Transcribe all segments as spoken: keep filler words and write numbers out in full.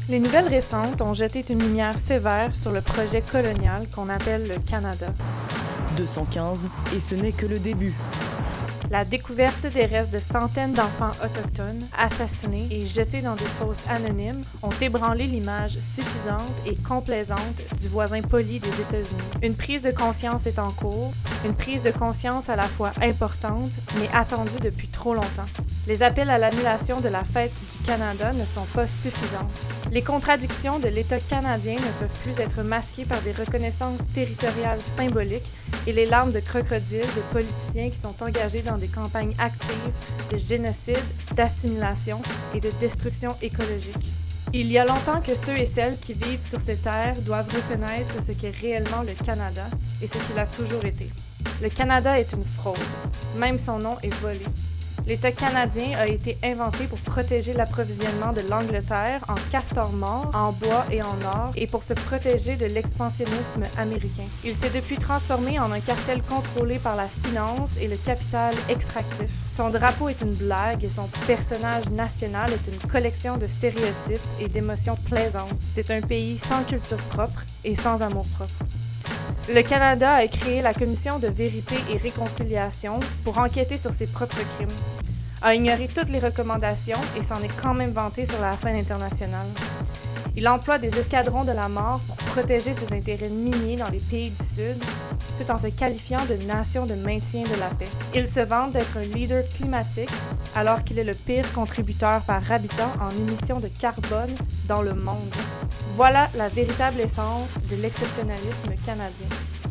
Les nouvelles récentes ont jeté une lumière sévère sur le projet colonial qu'on appelle le Canada. deux cent quinze, et ce n'est que le début. La découverte des restes de centaines d'enfants autochtones, assassinés et jetés dans des fosses anonymes, ont ébranlé l'image suffisante et complaisante du voisin poli des États-Unis. Une prise de conscience est en cours, une prise de conscience à la fois importante, mais attendue depuis trop longtemps. Les appels à l'annulation de la fête du Canada ne sont pas suffisants. Les contradictions de l'État canadien ne peuvent plus être masquées par des reconnaissances territoriales symboliques et les larmes de crocodile de politiciens qui sont engagés dans des campagnes actives de génocide, d'assimilation et de destruction écologique. Il y a longtemps que ceux et celles qui vivent sur ces terres doivent reconnaître ce qu'est réellement le Canada et ce qu'il a toujours été. Le Canada est une fraude. Même son nom est volé. L'État canadien a été inventé pour protéger l'approvisionnement de l'Angleterre en castors morts, en bois et en or, et pour se protéger de l'expansionnisme américain. Il s'est depuis transformé en un cartel contrôlé par la finance et le capital extractif. Son drapeau est une blague et son personnage national est une collection de stéréotypes et d'émotions plaisantes. C'est un pays sans culture propre et sans amour propre. Le Canada a créé la Commission de vérité et réconciliation pour enquêter sur ses propres crimes, a ignoré toutes les recommandations et s'en est quand même vanté sur la scène internationale. Il emploie des escadrons de la mort pour protéger ses intérêts miniers dans les pays du Sud, tout en se qualifiant de nation de maintien de la paix. Il se vante d'être un leader climatique, alors qu'il est le pire contributeur par habitant en émissions de carbone dans le monde. Voilà la véritable essence de l'exceptionnalisme canadien.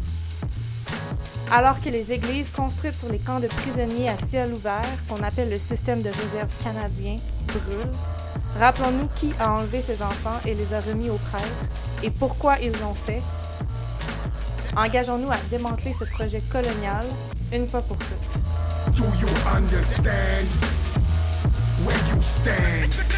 Alors que les églises construites sur les camps de prisonniers à ciel ouvert, qu'on appelle le système de réserve canadien, brûlent, rappelons-nous qui a enlevé ces enfants et les a remis aux prêtres, et pourquoi ils l'ont fait. Engageons-nous à démanteler ce projet colonial, une fois pour toutes. Do you understand where you stand?